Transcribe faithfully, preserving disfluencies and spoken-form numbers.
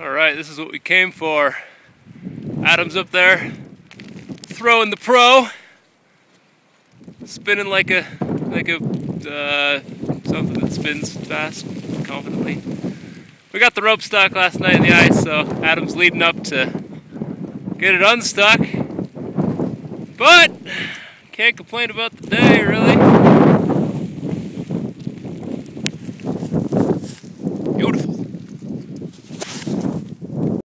Alright, this is what we came for. Adam's up there throwing the pro, spinning like a like a uh, something that spins fast, confidently. We got the rope stuck last night in the ice, so Adam's leading up to get it unstuck. But can't complain about the day, really.